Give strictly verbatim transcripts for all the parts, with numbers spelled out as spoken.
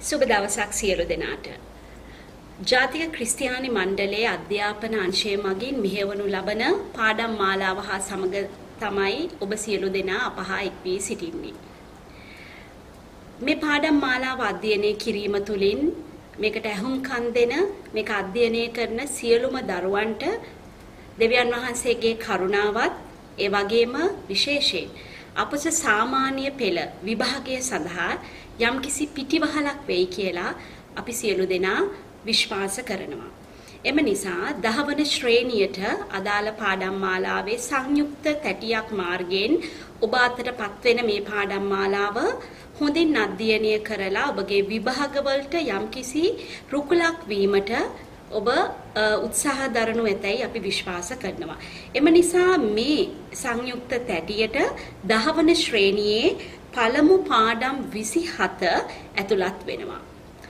සුබ දවසක් සියලු දෙනාට. ජාතික ක්‍රිස්තියානි මණ්ඩලයේ අධ්‍යාපන අංශය මගින් මෙහෙවනු ලබන පාඩම් මාලාව හා සමග තමයි ඔබ සියලු දෙනා අප හා එක් වී සිටින්නේ. මේ පාඩම් මාලාව අධ්‍යයනය කිරීම තුළින් මේකට ඇහුම්කන් දෙන මේක අධ්‍යයනය කරන සියලුම දරුවන්ට දෙවියන් වහන්සේගේ කරුණාවත් ඒ වගේම විශේෂයෙන් අපස සාමාන්‍ය පෙළ විභාගය සඳහා යම්කිසි පිටිවහලක් වෙයි කියලා අපි සියලු දෙනා විශ්වාස කරනවා. එම නිසා දහවන ශ්‍රේණියට අදාළ පාඩම් මාලාවේ සංයුක්ත තැටියක් මාර්ගයෙන් ඔබ අතට පත්වෙන මේ පාඩම් මාලාව හොඳින් අධ්‍යයනය කරලා ඔබගේ විභාගවලට යම්කිසි රුකුලක් වීමට ඔබ උත්සාහ දරනු ඇතැයි අපි විශ්වාස කරනවා. එම නිසා මේ සංයුක්ත තැටියට දහවන ශ්‍රේණියේ පළමු පාඩම් විසිහත ඇතුළත් වෙනවා.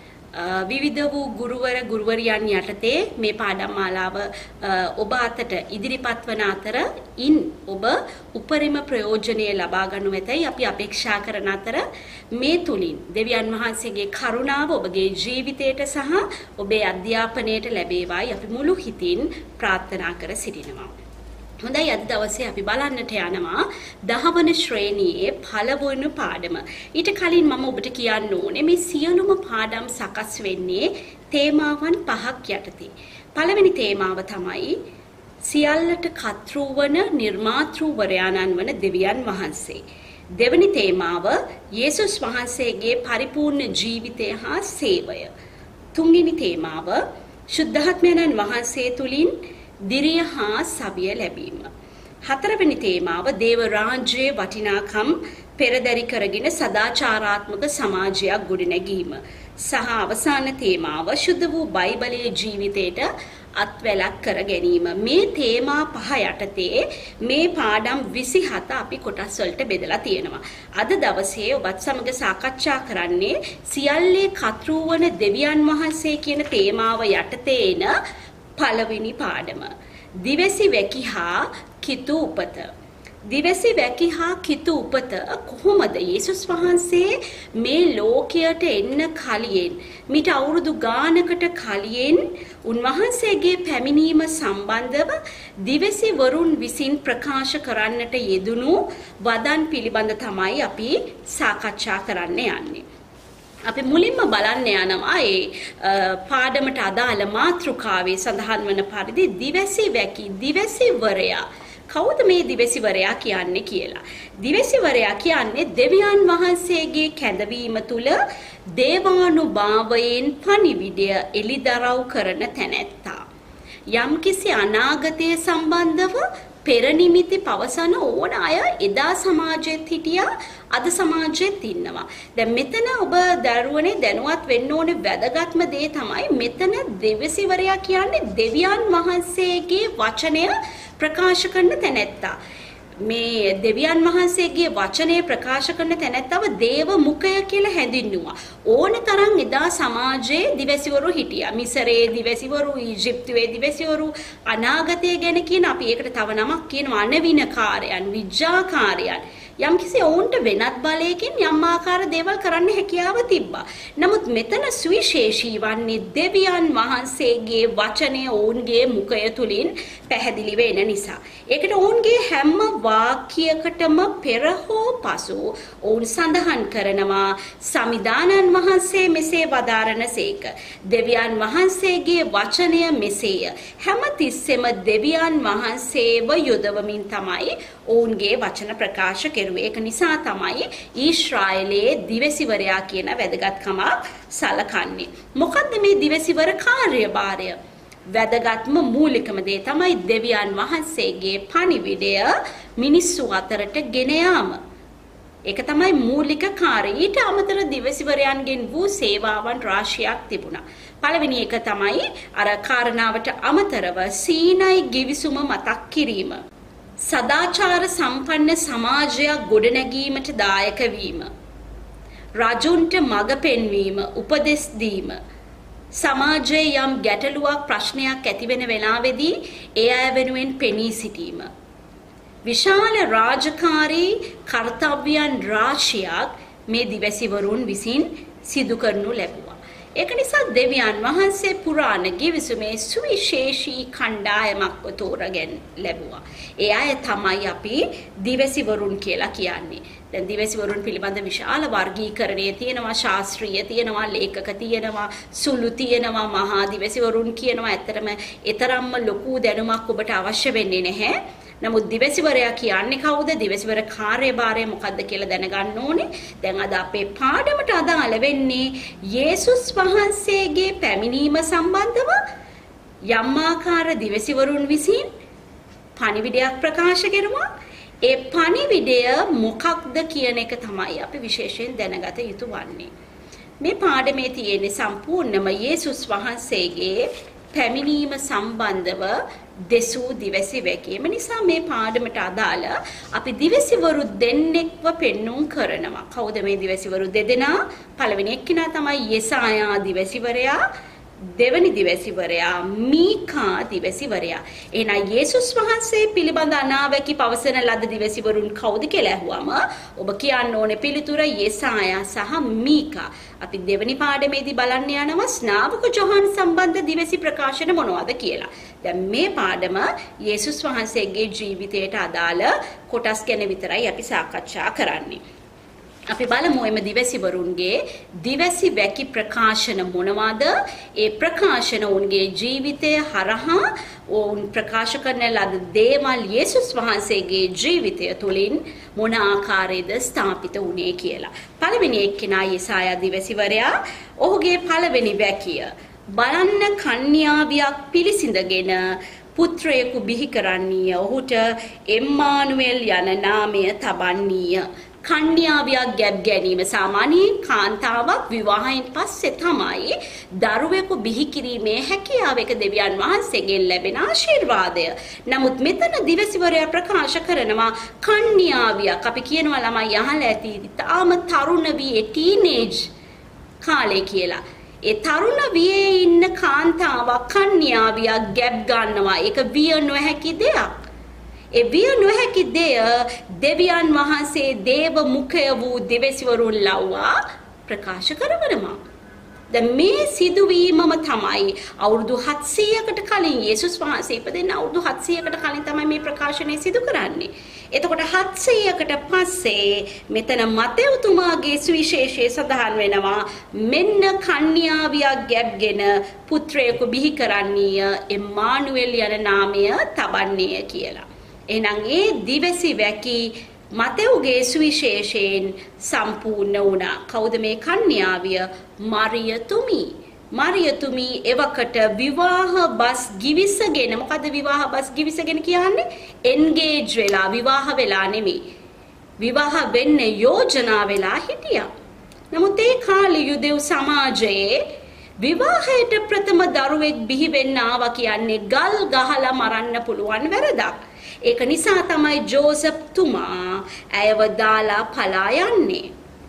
විවිධ වූ ගුරුවර ගුරුවරියන් යටතේ මේ පාඩම් මාලාව ඔබ අතට ඉදිරිපත් වන අතර ඉන් ඔබ උපරිම ප්‍රයෝජනය ලබා ගන්නු ඇතැයි අපි අපේක්ෂා කරන අතර මේ තුලින් දෙවියන් වහන්සේගේ කරුණාව ඔබගේ ජීවිතයට සහ ඔබේ අධ්‍යාපනයට ලැබේවායි අපි මුළු හිතින් ප්‍රාර්ථනා කර සිටිනවා. හොඳයි, අද දවසේ අපි බලන්නට යනවා දහවන ශ්‍රේණියේ පළවෙනි පාඩම. ඊට කලින් මම ඔබට කියන්න ඕනේ මේ සියලුම පාඩම් සකස් වෙන්නේ තේමාවන් පහක් යටතේ. පළවෙනි තේමාව තමයි සියල්ලට කර්තෘ වන නිර්මාතෘවරයාණන් වන දෙවියන් වහන්සේ. දෙවෙනි තේමාව යේසුස් වහන්සේගේ පරිපූර්ණ ජීවිතය හා සේවය. තුන්වෙනි තේමාව ශුද්ධාත්මයන්න් වහන්සේ තුලින් දිරිය හා සවිය ලැබීම. හතරවෙනි තේමාව දේව රාජ්‍යයේ වටිනාකම් පෙරදරි කරගෙන සදාචාරාත්මක සමාජයක් ගොඩනැගීම. සහ අවසාන තේමාව ශුද්ධ වූ බයිබලයේ ජීවිතයට අත්වැලක් කර ගැනීම. මේ තේමා පහ යටතේ මේ පාඩම් විසිහත අපි කොටස් වලට බෙදලා තියෙනවා. අද දවසේ ඔබත් සමග සාකච්ඡා කරන්නේ සියල්ලේ කර්තෘ වන දෙවියන් වහන්සේ කියන තේමාව යටතේ එන පළවෙනි පාඩම. දිවැසි වැකි හා කිතු උපත. දිවැසි වැකි හා කිතු උපත කොහොමද යේසුස් වහන්සේ මේ ලෝකයට එන්න කලින් මිට අවුරුදු ගානකට කලින් උන්වහන්සේගේ පැමිණීම සම්බන්ධව දිවැසි වරුන් විසින් ප්‍රකාශ කරන්නට යෙදුණු වදන් පිළිබඳ තමයි අපි සාකච්ඡා කරන්න යන්නේ. අපි මුලින්ම බලන්න යනවා ඒ පාඩමට අදාළ මාතෘකාවේ සඳහන් වන පරිදි දිවැසිවැකි දිවැසිවරයා. කවුද මේ දිවැසිවරයා කියන්නේ කියලා. දිවැසිවරයා කියන්නේ දෙවියන් වහන්සේගේ කැඳවීම තුල දේවානුභාවයෙන් පණිවිඩය එලිදරව් කරන තැනැත්තා. යම්කිසි අනාගතය සම්බන්ධව පෙරනිමිති පවසන ඕන අය එදා සමාජෙත් හිටියා, අද සමාජෙත් ඉන්නවා. දැන් මෙතන ඔබ දරුවනේ දැනුවත් වෙන්න ඕනේ වැදගත්ම දේ තමයි මෙතන දෙවිසිවරයා කියන්නේ දෙවියන් වහන්සේගේ වචනය ප්‍රකාශ කරන තැනැත්තා. මේ දෙවියන් වහන්සේගේ වචනය ප්‍රකාශ කරන තැනැත්තව දේව මුඛය කියලා හැඳින්වුවා. ඕන තරම් එදා සමාජයේ දිවැසිවරු හිටියා. මිසරයේ දිවැසිවරු, ඊජිප්තුවේ දිවැසිවරු, අනාගතය ගැන කියන අපි ඒකට තව නමක් කියනවා අනවිනකාරයන්, විජ්ජාකාරයන්. යම්කිසි ඔවුන්ට වෙනත් බලයකින් යම් ආකාර දේවල් කරන්න හැකියාව තිබ්බා. නමුත් මෙතන සුවිශේෂී වන්නේ දෙවියන් වහන්සේගේ වචනය ඔවුන්ගේ මුඛය තුලින් පැහැදිලි වෙන නිසා. ඒකට ඔවුන්ගේ හැම වාක්‍යයකටම පෙර හෝ පසු ඔවුන් සඳහන් කරනවා සමිදානන් වහන්සේ මෙසේ වදාරනසේක. දෙවියන් වහන්සේගේ වචනය මෙසේය. හැම තිස්සෙම දෙවියන් වහන්සේව යොදවමින් තමයි ඔවුන්ගේ වචන ප්‍රකාශ කෙරුවේ. ඒක නිසා තමයි ඊශ්‍රායලයේ දිවැසිවරයා කියන වැදගත්කමක් සලකන්නේ. මොකද්ද මේ දිවැසිවර කාර්යභාරය? වැදගත්ම මූලිකම දේ තමයි දෙවියන් වහන්සේගේ පණිවිඩය මිනිස්සු අතරට ගෙන යාම. ඒක තමයි මූලික කාර්යය. ඊට අමතර දිවැසිවරයන්ගෙන් වූ සේවාවන් රාශියක් තිබුණා. පළවෙනි එක තමයි අර කාරණාවට අමතරව සීනයි ගිවිසුම මතක් කිරීම. සදාචාර සම්පන්න සමාජයක් ගොඩනැගීමට දායක වීම. රජුන්ට මඟ පෙන්වීම, උපදෙස් දීම. සමාජයේ යම් ගැටලුවක් ප්‍රශ්නයක් ඇති වෙන වෙලාවේදී ඒ අය වෙනුවෙන් පෙනී සිටීම. විශාල රාජකාරී කර්තව්‍යයන් රාශියක් මේ දිවැසිවරුන් විසින් සිදු කරනු ලැබුවා. ඒක නිසා දෙවියන් වහන්සේ පුරාණ ගිවිසුමේ සුවිශේෂී කණ්ඩායමක් තෝරාගෙන ලැබුවා. ඒ අය තමයි අපි දිවසිවරුන් කියලා කියන්නේ. දැන් දිවසිවරුන් පිළිබඳ විශාල වර්ගීකරණය තියෙනවා, ශාස්ත්‍රීය තියෙනවා, ලේඛක තියෙනවා, සුළු තියෙනවා, මහා දිවසිවරුන් කියනවා. ඇත්තටම ඊතරම්ම ලොකු දැනුමක් ඔබට අවශ්‍ය වෙන්නේ නැහැ. නමුත් දිවසිවරයා කියන්නේ කවුද? දිවසිවර කාර්යභාරය මොකක්ද කියලා දැනගන්න ඕනේ. දැන් අද අපේ පාඩමට අදාළ වෙන්නේ යේසුස් වහන්සේගේ පැමිණීම සම්බන්ධව යම් ආකාර දිවසිවරුන් විසින් පණිවිඩයක් ප්‍රකාශ කෙරුවා. ඒ පණිවිඩය මොකක්ද කියන එක තමයි අපි විශේෂයෙන් දැනගත යුතු වන්නේ. මේ පාඩමේ තියෙන්නේ සම්පූර්ණම යේසුස් වහන්සේගේ පැමිණීම සම්බන්ධව දෙසූ දිවසි වැකීම නිසා මේ පාඩමට අදාළ අපි දිවසිවරු දෙන්නෙක්ව පෙන්눔 කරනවා. කවුද මේ දිවසිවරු දෙදෙනා? පළවෙනි එක්කිනා තමයි යෙසායා දිවසිවරයා, දෙවනි දිවසිවරයා මීකා දිවසිවරයා. එහෙනම් යේසුස් වහන්සේ පිළිබඳ අනාවැකි පවසන ලද දිවසිවරුන් කවුද කියලා අහුවම ඔබ කියන්න ඕනේ පිළිතුර යෙසායා සහ මීකා. අපි දෙවනි පාඩමේදී බලන්න යනවා ස්නාවක ජොහන් සම්බන්ධ දිවසි ප්‍රකාශන මොනවද කියලා. දැන් මේ පාඩම යේසුස් වහන්සේගේ ජීවිතයට අදාළ කොටස් ගැන විතරයි අපි සාකච්ඡා කරන්නේ. අපි බලමු එම දිවසිවරුන්ගේ දිවසි වැකි ප්‍රකාශන මොනවාද? ඒ ප්‍රකාශන උන්ගේ ජීවිතය හරහා ඔවුන් ප්‍රකාශ කරන ලද දේවල් යේසුස් වහන්සේගේ ජීවිතය තුළින් මොන ආකාරයේද ස්ථාපිත වුණේ කියලා. පළවෙනි එක්කෙනා යෙසායා දිවසිවරයා. ඔහුගේ පළවෙනි වැකිය බලන්න කන්‍යාවියක් පිළිසිඳගෙන පුත්‍රයෙකු බිහි කරන්නීය. ඔහුට එම්මානුවෙල් යන නාමය තබන්නීය. කන්‍යාවියක් ගැබ් ගැනීම සාමාන්‍යයෙන් කාන්තාවක් විවාහයෙන් පස්සේ තමයි දරුවෙකු බිහි කිරීමේ හැකියාව එක දෙවියන් වහන්සේගෙන් ලැබෙන ආශිර්වාදය. නමුත් මෙතන දිවසිවරයා ප්‍රකාශ කරනවා කන්‍යාවියක්. අපි කියනවා ළමයි අහලා ඇති තාම තරුණ වියේ ටීනේජ් කාලේ කියලා. ඒ තරුණ වියේ ඉන්න කාන්තාවක් කන්‍යාවියක් ගැබ් ගන්නවා. ඒක විය නොහැකි දෙයක්. ඒ විය නොහැකි දෙය දෙවියන් වහන්සේ දේව මුඛය වූ දිවසිවරුන් ලව්වා ප්‍රකාශ කරනවා. දැන් මේ සිදුවීමම තමයි අවුරුදු හත්සීයකට කලින් යේසුස් වහන්සේ ඉපදෙන්න අවුරුදු හත්සීයකට කලින් තමයි මේ ප්‍රකාශනය සිදු කරන්නේ. එතකොට හත්සීයකට පස්සේ මෙතන මතෙව්තුමාගේ සුවිශේෂයේ සඳහන් වෙනවා මෙන්න කන්‍යාවියක් ගැබ්ගෙන පුත්‍රයෙකු බිහි කරන්නීය එම්මානුවෙල් යන නාමය තබන්නේය කියලා. එහෙනම් ඒ දිවසි වැකි මතෙව්ගේ සුවිශේෂයෙන් සම්පූර්ණ වුණා. කවුද මේ කන්‍යාවිය? මරියතුමි. මරියතුමි එවකට විවාහ බස් ගිවිසගෙන, මොකද විවාහ බස් ගිවිසගෙන කියන්නේ? එන්ගේජ් වෙලා, විවාහ වෙලා නෙමෙයි. විවාහ වෙන්න යෝජනා වෙලා හිටියා. නමුත් ඒ කාලේ යුදෙව් සමාජයේ විවාහයට ප්‍රථම දරුවෙක් බිහි වෙන්න ආවා කියන්නේ ගල් ගහලා මරන්න පුළුවන් වැරදක්. ඒක නිසා තමයි ජෝසප් තුමා ඇයව දාලා පලා යන්නේ.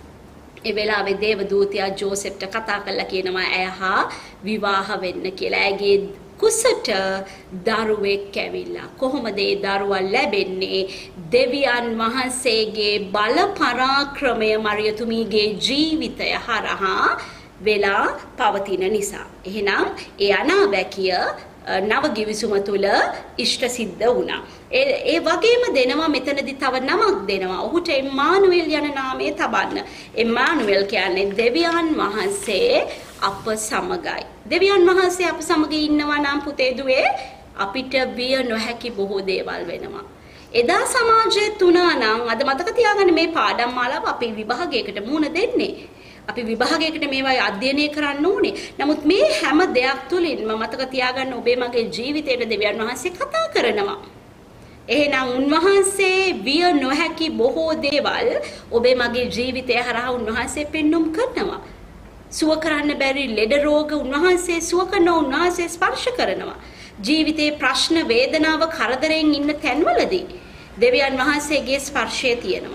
ඒ වෙලාවේ දේවදූතයා ජෝසප්ට කතා කරලා කියනවා ඇය හා විවාහ වෙන්න කියලා. ඇගේ කුසට දරුවෙක් ඇවිල්ලා. කොහොමද ඒ දරුවා ලැබෙන්නේ? දෙවියන් වහන්සේගේ බල පරාක්‍රමය මරියතුමීගේ ජීවිතය හරහා වෙලා පවතින නිසා. එහෙනම් ඒ අනාවැකිය නව ගිවිසුම තුල ඉෂ්ට සිද්ධ වුණා. ඒ ඒ වගේම දෙනවා මෙතනදී තව නමක් දෙනවා. ඔහුට එම්මානුවෙල් යන නාමය තබන්න. එම්මානුවෙල් කියන්නේ දෙවියන් වහන්සේ අප සමගයි. දෙවියන් වහන්සේ අප සමග ඉන්නවා නම් පුතේ දුවේ අපිට විය නොහැකි බොහෝ දේවල් වෙනවා. එදා සමාජයේ තුනා නම් අද මතක තියාගන්න මේ පාඩම් මාලාව අපි විභාගයකට මුහුණ දෙන්නේ. අපි විභාගයකට මේවා අධ්‍යයනය කරන්න ඕනේ. නමුත් මේ හැම දෙයක් තුලින්ම මතක තියාගන්න ඔබේ මගේ ජීවිතයට දෙවියන් වහන්සේ කතා කරනවා. එහෙනම් උන්වහන්සේ විය නොහැකි බොහෝ දේවල් ඔබේ මගේ ජීවිතය හරහා උන්වහන්සේ පෙන්눔 කරනවා. සුව කරන්න බැරි ලෙඩ රෝග උන්වහන්සේ සුව කරන උන්වහන්සේ ස්පර්ශ කරනවා. ජීවිතේ ප්‍රශ්න වේදනාව කරදරෙන් ඉන්න තැන්වලදී දෙවියන් වහන්සේගේ ස්පර්ශය තියෙනවා.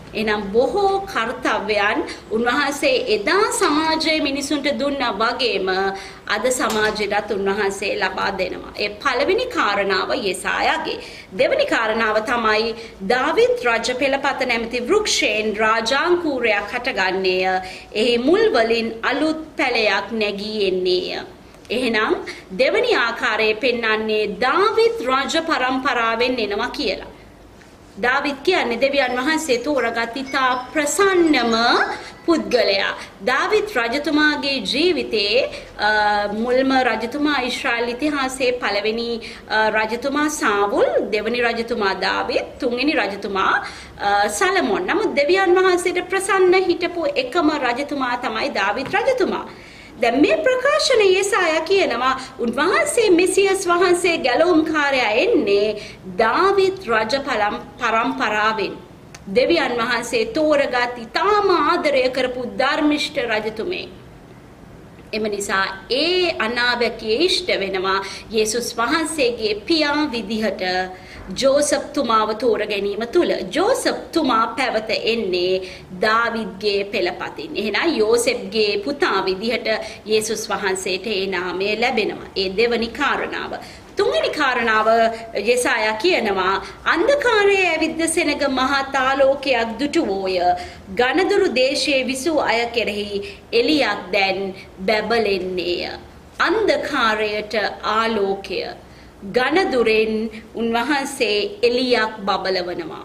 එනම් බොහෝ කර්තව්‍යයන් උන්වහන්සේ එදා සමාජයේ මිනිසුන්ට දුන්නා වගේම අද සමාජයටත් උන්වහන්සේ ලබා දෙනවා. ඒ පළවෙනි කාරණාව යෙසායාගේ. දෙවෙනි කාරණාව තමයි දාවිත් රජ පෙළපත නැමැති වෘක්ෂයෙන් රාජාංකුරයක් හටගන්නේය. එහි මුල් වලින් අලුත් පැලයක් නැගී එන්නේය. එහෙනම් දෙවෙනි ආකාරයේ පෙන්වන්නේ දාවිත් රජ පරම්පරාවෙන් එනවා කියලා. දාවිත් කියන්නේ දෙවියන් වහන්සේ තෝරාගත් ඉතා ප්‍රසන්නම පුද්ගලයා. දාවිත් රජතුමාගේ ජීවිතයේ මුල්ම රජතුමා ඊශ්‍රායල් ඉතිහාසයේ පළවෙනි රජතුමා සාවුල්, දෙවෙනි රජතුමා දාවිත්, තුන්වෙනි රජතුමා සලමොන්. නමුත් දෙවියන් වහන්සේට ප්‍රසන්න හිටපු එකම රජතුමා තමයි දාවිත් රජතුමා. දැන් මේ ප්‍රකාශනයේ යෙසායා කියනවා උන්වහන්සේ මෙසියස් වහන්සේ ගැලවුම්කාරයා එන්නේ දාවිත් රජ පරම්පරාවෙන්. දෙවියන් වහන්සේ තෝරගත් ඉතාම ආදරය කරපු ධර්මිෂ්ඨ රජතුමේ. එම නිසා ඒ අනාවැකිය ඉෂ්ට වෙනවා යේසුස් වහන්සේගේ පියා විදිහට ජෝසප් තුමාව තෝර ගැනීම තුල. ජෝසප් තුමා පැවත එන්නේ දාවිද්ගේ පෙළපතින්. එහෙනම් යෝසෙෆ්ගේ පුතා විදිහට යේසුස් වහන්සේට ඒ නාමය ලැබෙනවා. ඒ දෙවනි කාරණාව. තුන්වෙනි කාරණාව යෙසායා කියනවා අන්ධකාරයේ ඇවිද්ද සෙනග මහත් ආලෝකයක් දුටුවෝය. ඝනදුරු දේශයේ විසූ අය කෙරෙහි එළියක් දැන් බැබලෙන්නේය. අන්ධකාරයට ආලෝකය. ඝනදුරෙන් උන්වහන්සේ එළියක් බබලවනවා.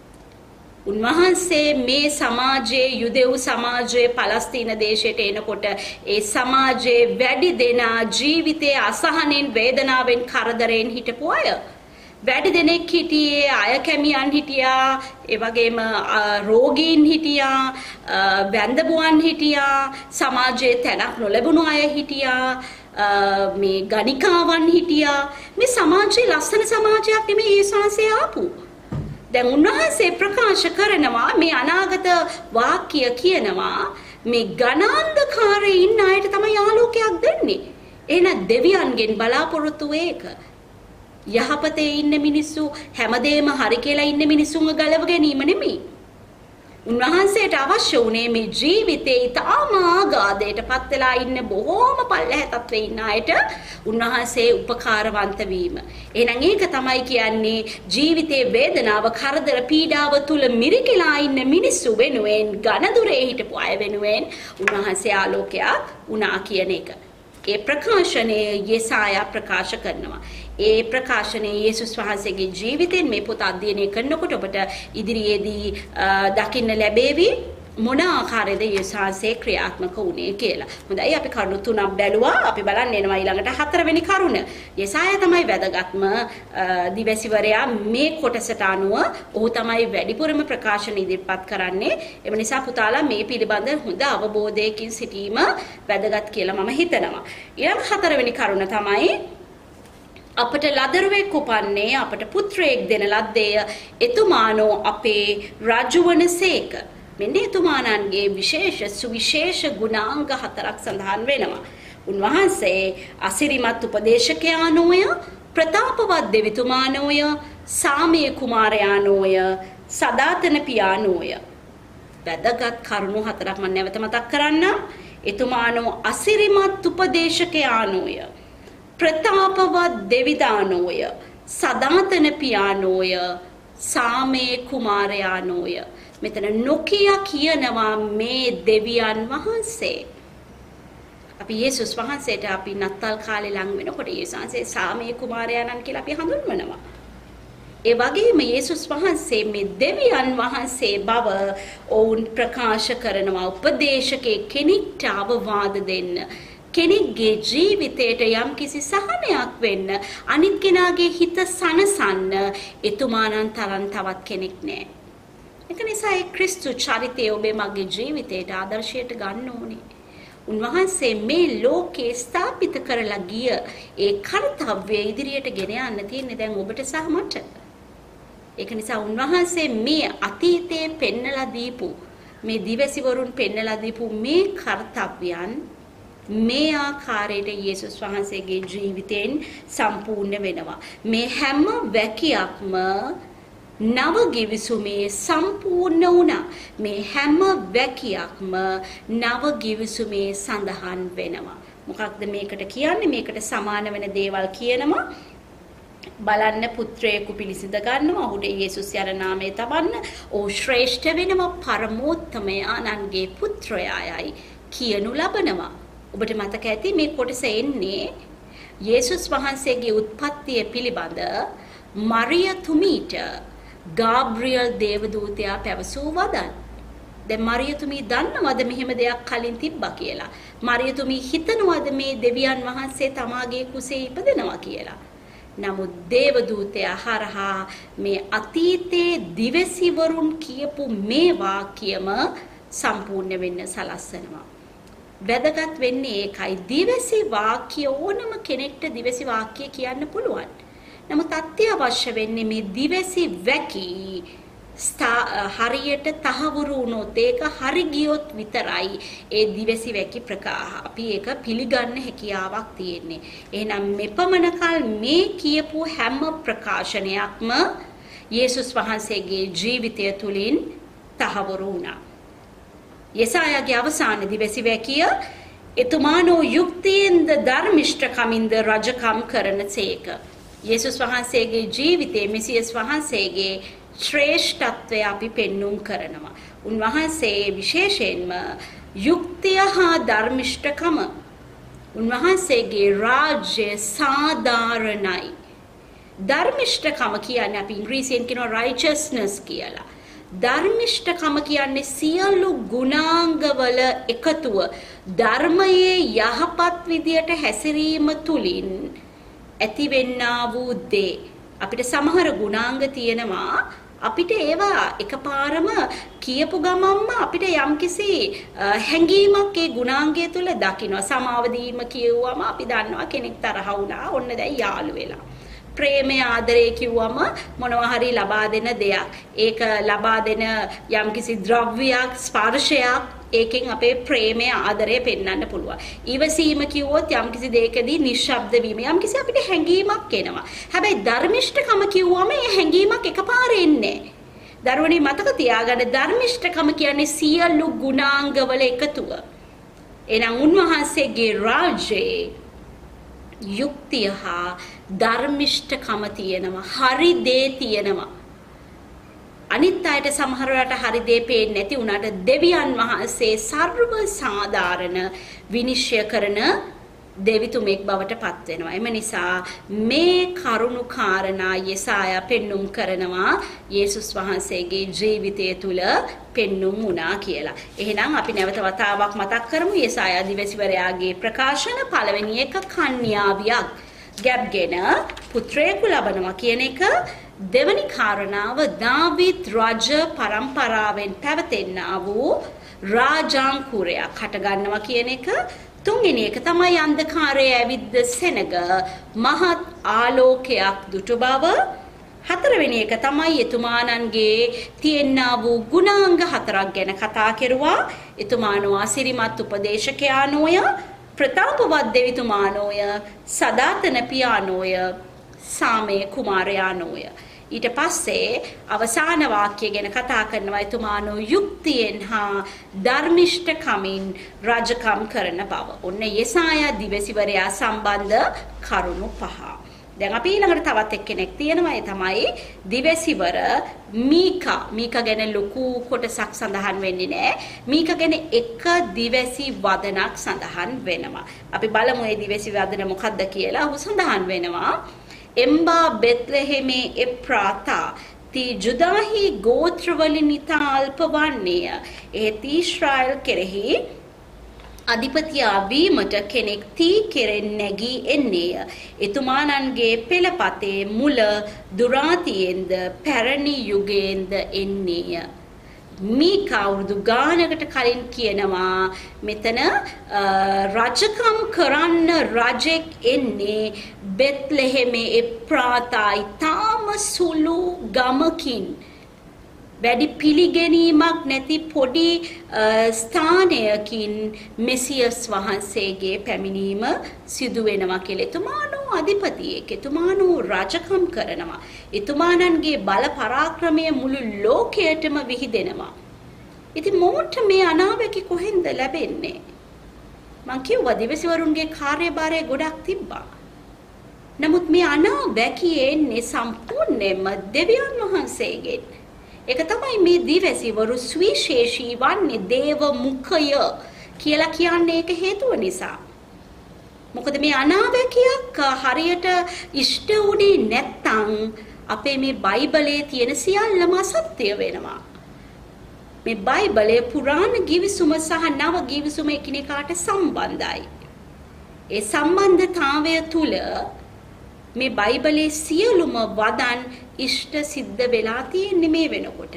උන්වහන්සේ මේ සමාජයේ යුදෙව් සමාජයේ පලස්තීන දේශයට එනකොට ඒ සමාජයේ වැඩි දෙනා ජීවිතයේ අසහනෙන් වේදනාවෙන් කරදරෙන් හිටපු අය. වැඩි දෙනෙක් හිටියේ අය කැමියන් හිටියා, ඒ වගේම රෝගීන් හිටියා, වැන්දබුවන් හිටියා, සමාජයේ තැනක් නොලැබුණු අය හිටියා, මේ ගණිකාවන් හිටියා. මේ සමාජයේ ලස්සන සමාජයක් නෙමෙයි යේසුස්සේ ආපු. දැන් උන්වහන්සේ ප්‍රකාශ කරනවා මේ අනාගත වාක්‍ය කියනවා මේ ඝනාන්ධකාරයේ ඉන්න අයට තමයි ආලෝකයක් දෙන්නේ. එහෙනම් දෙවියන්ගෙන් බලාපොරොත්තු ඒක. යහපතේ ඉන්න මිනිස්සු හැමදේම හරි කියලා ඉන්න මිනිස්සුන්ව ගලව ගැනීම නෙමෙයි. උන්වහන්සේට අවශ්‍ය වුණේ මේ ජීවිතේ ඊටාම ආගාදයට පත් වෙලා ඉන්න බොහෝම පල්ලෙහැ තත්ත්වේ ඉන්න අයට උන්වහන්සේ උපකාරවන්ත වීම. එහෙනම් ඒක තමයි කියන්නේ ජීවිතේ වේදනාව, කරදර, පීඩාව තුල මිරිකලා ඉන්න මිනිස්සු වෙනුවෙන්, ඝනදුරේ හිටපු අය වෙනුවෙන් උන්වහන්සේ ආලෝකයක් වුණා කියන එක. ඒ ප්‍රකාශනයේ යෙසායා ප්‍රකාශ කරනවා. ඒ ප්‍රකාශනයේ යේසුස් වහන්සේගේ ජීවිතෙන් මේ පොත අධ්‍යයනය කරනකොට ඔබට ඉදිරියේදී දකින්න ලැබෙවි මොන ආකාරයේද යේසුස් වහන්සේ ක්‍රියාත්මක වුණේ කියලා. හොඳයි අපි කරුණු තුනක් බැලුවා. අපි බලන්න එනවා ඊළඟට හතරවෙනි කරුණ. යෙසායා තමයි වැදගත්ම දිවැසිවරයා මේ කොටසට අනුව ඔහු තමයි වැඩිපුරම ප්‍රකාශන ඉදිරිපත් කරන්නේ. එම නිසා පුතාලා මේ පිළිබඳ හොඳ අවබෝධයකින් සිටීම වැදගත් කියලා මම හිතනවා. ඊළඟ හතරවෙනි කරුණ තමයි අපට ලදරුවෙක් උපන්නේ, අපට පුත්‍රයෙක් දෙන ලද්දේය, එතුමානෝ අපේ රජුවනසේක. මෙන්න එතුමානන්ගේ විශේෂ සුවිශේෂ ගුණාංග හතරක් සඳහන් වෙනවා. උන්වහන්සේ අසිරිමත් උපදේශකයානෝය, ප්‍රතාපවත් දෙවිතුමානෝය, සාමයේ කුමාරයානෝය, සදාතන පියානෝය. වැදගත් කරුණු හතරක් මම නැවත මතක් කරන්නම්. එතුමානෝ අසිරිමත් උපදේශකයානෝය, ප්‍රතාපවත් දෙවිදානෝය, සදාතන පියානෝය, සාමයේ කුමාරයානෝය. මෙතන නොකිය කියනවා මේ දෙවියන් වහන්සේ. අපි යේසුස් වහන්සේට අපි නත්තල් කාලේ ලඟ වෙනකොට යේසුස් වහන්සේ සාමයේ කුමාරයාණන් කියලා අපි හඳුන්වනවා. ඒ වගේම යේසුස් වහන්සේ මේ දෙවියන් වහන්සේ බව ඔවුන් ප්‍රකාශ කරනවා. උපදේශකේ කෙනෙක්ට අවවාද දෙන්න, කෙනෙක්ගේ ජීවිතයට යම් කිසි සහනයක් වෙන්න, අනිත් කෙනාගේ හිත සනසන්න එතුමාණන් තරම් තවත් කෙනෙක් නෑ. ඒක නිසා ඒ ක්‍රිස්තු චරිතය ඔබේ මගේ ජීවිතයට ආදර්ශයට ගන්න ඕනේ. උන්වහන්සේ මේ ලෝකේ ස්ථාපිත කරලා ගිය ඒ කර්තව්‍ය ඉදිරියට ගෙන යන්න තියෙන්නේ දැන් ඔබට සහ මට. ඒක නිසා උන්වහන්සේ මේ අතීතයේ පෙන්නලා දීපු, මේ දිවසිවරුන් පෙන්නලා දීපු මේ කර්තව්‍යයන් මේ ආකාරයට යේසුස් වහන්සේගේ ජීවිතයෙන් සම්පූර්ණ වෙනවා. මේ හැම වැකියක්ම නව ගිවිසුමේ සම්පූර්ණ වුණා. මේ හැම වැකියක්ම නව ගිවිසුමේ සඳහන් වෙනවා. මොකක්ද මේකට කියන්නේ? මේකට සමාන වෙන දේවල් කියනවා. බලන්න පුත්‍රයෙකු පිළිසිඳ ගන්නවා. ඔහුට යේසුස් යන නාමය තබන්න. ඔහු ශ්‍රේෂ්ඨ වෙනවා. පරමෝත්තමයාණන්ගේ පුත්‍රයායයි කියනු ලබනවා. ඔබට මතක ඇති මේ කොටස එන්නේ යේසුස් වහන්සේගේ උත්පත්තිය පිළිබඳ මරියතුමීට ගාබ්‍රියල් දේවදූතයා පැවසූ වදන්. දැන් මරියතුමී දන්නවද මෙහෙම දෙයක් කලින් තිබ්බා කියලා? මරියතුමී හිතනවද මේ දෙවියන් වහන්සේ තමාගේ කුසේ ඉපදෙනවා කියලා? නමුත් දේවදූතයා හරහා මේ අතීතයේ දිවසිවරුන් කියපු මේ වාක්‍යම සම්පූර්ණ වෙන්න සලස්සනවා. වැදගත් වෙන්නේ ඒකයි. දිවසි වාක්‍ය ඕනම කෙනෙක්ට දිවසි වාක්‍ය කියන්න පුළුවන්. නමුත් අත්‍යවශ්‍ය වෙන්නේ මේ දිවසි වැකි හරියට තහවුරු වුණොත් ඒක හරි ගියොත් විතරයි ඒ දිවසි වැකි ප්‍රකාශ අපි ඒක පිළිගන්න හැකියාවක් තියෙන්නේ. එහෙනම් මෙපමණ කල මේ කියපු හැම ප්‍රකාශනයක්ම යේසුස් වහන්සේගේ ජීවිතය තුලින් තහවුරු වුණා. යෙසායාගේ අවසාන දිවසි වැකිය එතුමානෝ යුක්තියෙන්ද ධර්මිෂ්ඨකමින්ද රජකම් කරනසේක. යේසුස් වහන්සේගේ ජීවිතයේ මෙසියස් වහන්සේගේ ශ්‍රේෂ්ඨත්වය අපි පෙන්눔 කරනවා. උන්වහන්සේ විශේෂයෙන්ම යුක්තිය හා ධර්මිෂ්ඨකම උන්වහන්සේගේ රාජ්‍ය සාධාරණයි. ධර්මිෂ්ඨකම කියන්නේ අපි ඉංග්‍රීසියෙන් කියනවා righteousness කියලා. ධර්මිෂ්ඨකම කියන්නේ සියලු ගුණාංගවල එකතුව. ධර්මයේ යහපත් විදියට හැසිරීම තුලින් ඇතිවෙන්නා වූ දේ. අපිට සමහර ගුණාංග තියෙනවා අපිට ඒවා එකපාරම කියපු ගමන්ම අපිට යම්කිසි හැඟීමක් ඒ ගුණාංගය තුල දකින්න. සමාව දීම කියුවම අපි දන්නවා කෙනෙක් තරහ වුණා ඔන්න දැන් යාළු වෙලා. ප්‍රේමය ආදරය කිව්වම මොනවා හරි ලබා දෙන දෙයක්. ඒක ලබා දෙන යම්කිසි ද්‍රව්‍යයක් ස්පර්ශයක් ඒකෙන් අපේ ප්‍රේමය ආදරය පෙන්වන්න පුළුවන්. ඊවසීම කිව්වොත් යම්කිසි දෙයකදී නිශ්ශබ්ද වීම යම්කිසි අපිට හැඟීමක් එනවා. හැබැයි ධර්මිෂ්ඨකම කිව්වම ඒ හැඟීමක් එකපාරේ එන්නේ නැහැ. දරුවනේ මතක තියාගන්න ධර්මිෂ්ඨකම කියන්නේ සියලු ගුණාංගවල එකතුව. එහෙනම් උන්වහන්සේගේ රාජ්‍යයේ යුක්තිය හා ධර්මිෂ්ඨකම තියෙනවා. හරි දේ තියෙනවා. අනිත් අයට සමහර වෙලාවට හරි දේ පේන්නේ නැති උනාට දෙවියන් වහන්සේ සර්ව සාධාරණ විනිශ්චය කරන දෙවිතුමෙක් බවට පත් වෙනවා. එම නිසා මේ කරුණු කාරණා යෙසායා පෙන්눔 කරනවා යේසුස් වහන්සේගේ ජීවිතය තුල පෙන්눔 වුණා කියලා. එහෙනම් අපි නැවත වතාවක් මතක් කරමු යෙසායා දිවසිවරයාගේ ප්‍රකාශන. පළවෙනි එක කන්‍යාවියක් ගැබ්ගෙන පුත්‍රයෙකු ලබනවා කියන එක. දෙවනි කාරණාව දාවිත් රජ පරම්පරාවෙන් පැවතෙන්නා වූ රාජාංකුරයක් හට ගන්නවා කියන එක. තුන්වෙනි එක තමයි අන්ධකාරයේ ඇවිද්ද සෙනග මහත් ආලෝකයක් දුටු බව. හතරවෙනි එක තමයි එතුමානන්ගේ තියෙනා වූ ගුණාංග හතරක් ගැන කතා කෙරුවා. එතුමානෝ අසිරිමත් උපදේශකයානෝය, ප්‍රතාපවත් දෙවිතුමානෝය, සදාතන පියානෝය, සාමේ කුමාරයානෝය. ඊට පස්සේ අවසාන වාක්‍ය ගැන කතා කරනවා එතුමානෝ යුක්තියෙන් හා ධර්මිෂ්ඨකමින් රජකම් කරන බව. ඔන්න යෙසායා දිවසිවරයා සම්බන්ධ කරුණු පහ. දැන් අපි ඊළඟට තවත් එක්කෙනෙක් තියෙනවා. ඒ තමයි දිවසිවර මීකා. මීකා ගැන ලොකු කොටසක් සඳහන් වෙන්නේ නැහැ. මීකා ගැන එක දිවසි වදනක් සඳහන් වෙනවා. අපි බලමු මේ දිවසි වදන මොකක්ද කියලා. ඔහු සඳහන් වෙනවා එම්බා බෙත්ලෙහෙමේ එප්‍රාතා ති ජුදාහි ගෝත්‍රවලින් ඉතා අල්ප වන්නේය. ඒත් ඊශ්‍රායල් කෙරෙහි අධිපතියා වීමට කෙනෙක් තී කෙරෙන් නැගී එන්නේය. එතුමානන්ගේ පෙළපතේ මුල දුරාතියෙන්ද පැරණි යුගයෙන්ද එන්නේය. මීකා අවුරුදු ගානකට කලින් කියනවා මෙතන රජකම් කරන්න රජෙක් එන්නේ බෙත්ලෙහෙමේ එප්‍රාතා ඊටම සුළු ගමකින්. වැඩි පිළිගැනීමක් නැති පොඩි ස්ථානයකින් මෙසියස් වහන්සේගේ පැමිණීම සිදු වෙනවා කියලා. එතුමානෝ අධිපතියෙක්, එතුමානෝ රජකම් කරනවා. එතුමානන්ගේ බල පරාක්‍රමය මුළු ලෝකයටම විහිදෙනවා. ඉතින් මොහොත මේ අනාවැකි කොහෙන්ද ලැබෙන්නේ? මං කිව්වා දිවසිවරුන්ගේ කාර්යභාරය ගොඩක් තිබ්බා. නමුත් මේ අනාවැකි එන්නේ සම්පූර්ණයෙන්ම දෙවියන් වහන්සේගෙන්. ඒක තමයි මේ දිවසිවරු සුවිශේෂී වන්නේ, දේව මුඛය කියලා කියන්නේ ඒක හේතුව නිසා. මොකද මේ අනාවැකියක් හරියට ඉෂ්ට වුණේ නැත්තම් අපේ මේ බයිබලයේ තියෙන සියල්ලම අසත්‍ය වෙනවා. මේ බයිබලයේ පුරාණ ගිවිසුම සහ නව ගිවිසුම එකිනෙකාට සම්බන්ධයි. ඒ සම්බන්ධතාවය තුල මේ බයිබලයේ සියලුම වදන් ඉෂ්ට සිද්ධ වෙලා තියෙන්නේ මේ වෙනකොට.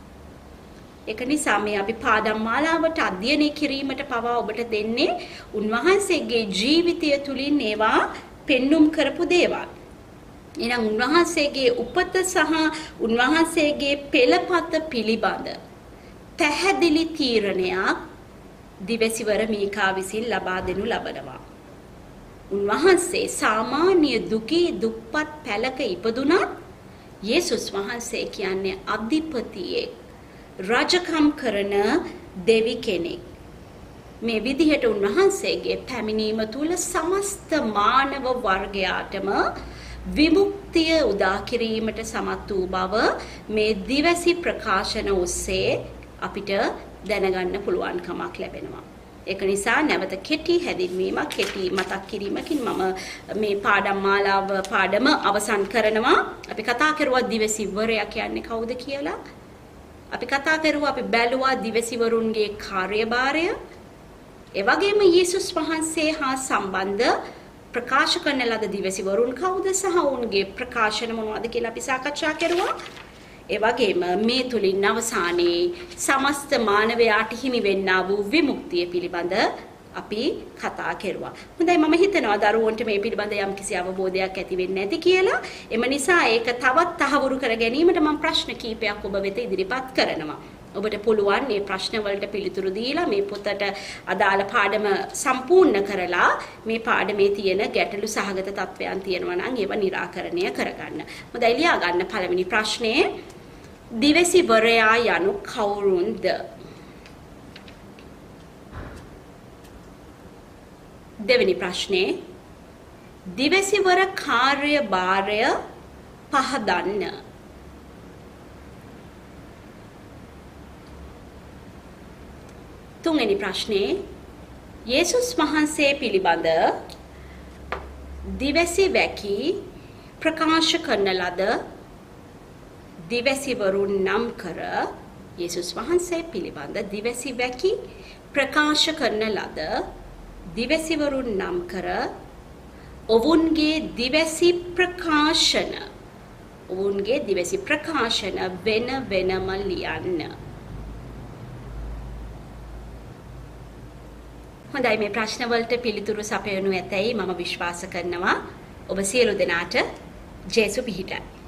ඒක නිසා මේ අපි පාඩම් මාලාවට අධ්‍යයනය කිරීමට පවා ඔබට දෙන්නේ උන්වහන්සේගේ ජීවිතය තුලින් ඒවා පෙන්눔 කරපු දේවල්. එහෙනම් උන්වහන්සේගේ උපත සහ උන්වහන්සේගේ පෙළපත පිළිබඳ පැහැදිලි තීරණයක් දිවසිවර මීකා විසින් ලබා දෙනු ලබනවා. උන්වහන්සේ සාමාන්‍ය දුකී දුප්පත් පැලක ඉපදුනත් යේසුස් වහන්සේ කියන්නේ අධිපතියෙක්, රජකම් කරන දෙවි කෙනෙක්. මේ විදිහට උන්වහන්සේගේ පැමිණීම තුල සමස්ත මානව වර්ගයාටම විමුක්තිය උදා කිරීමට සමත් වූ බව මේ දිවසි ප්‍රකාශන ඔස්සේ අපිට දැනගන්න පුළුවන්කමක් ලැබෙනවා. ඒක නිසා නැවත කෙටි හැදින්වීමක්, කෙටි මතක් කිරීමකින් මම මේ පාඩම් මාලාව පාඩම අවසන් කරනවා. අපි කතා කරුවා දිවසිවරයා කියන්නේ කවුද කියලා. අපි කතා කරුවා, අපි බැලුවා දිවසිවරුන්ගේ කාර්යභාරය. ඒ වගේම යේසුස් වහන්සේ හා සම්බන්ධ ප්‍රකාශ කරන ලද දිවසිවරුන් කවුද සහ ඔවුන්ගේ ප්‍රකාශන මොනවද කියලා අපි සාකච්ඡා කරුවා. ඒ වගේම මේ තුලින් අවසානයේ සමස්ත මානවයාට හිමි වෙන්නා වූ විමුක්තිය පිළිබඳ අපි කතා කරුවා. හොඳයි, මම හිතනවා දරුවන්ට මේ පිළිබඳ යම් කිසි අවබෝධයක් ඇති වෙන්නේ නැති කියලා. එම නිසා ඒක තවත් තහවුරු කර ගැනීමට මම ප්‍රශ්න කීපයක් ඔබ වෙත ඉදිරිපත් කරනවා. ඔබට පුළුවන් මේ ප්‍රශ්න වලට පිළිතුරු දීලා මේ පොතට අදාළ පාඩම සම්පූර්ණ කරලා මේ පාඩමේ තියෙන ගැටලු සහගත තත්වයන් තියෙනවා නම් ඒවා निराකරණය කරගන්න. හොඳයි, ලියා ගන්න පළවෙනි ප්‍රශ්නේ. දිවසිවරයා යනු කවුරුන්ද? දෙවෙනි ප්‍රශ්නේ. දිවසිවර කාර්යභාරය පහදන්න. තුන්වෙනි ප්‍රශ්නේ. යේසුස් වහන්සේ පිළිබඳ දිවසි වැකි ප්‍රකාශ කරන ලද දිවසිවරුන් නම් කර. යේසුස් වහන්සේ පිළිබඳ දිවසි වැකි ප්‍රකාශ කරන ලද දිවසිවරුන් නම් කර ඔවුන්ගේ දිවසි ප්‍රකාශන ඔවුන්ගේ දිවසි ප්‍රකාශන වෙන වෙනම ලියන්න. හොඳයි, මේ ප්‍රශ්න වලට පිළිතුරු සපයනු ඇතැයි මම විශ්වාස කරනවා. ඔබ සියලු දෙනාට ජේසු පිහිටයි.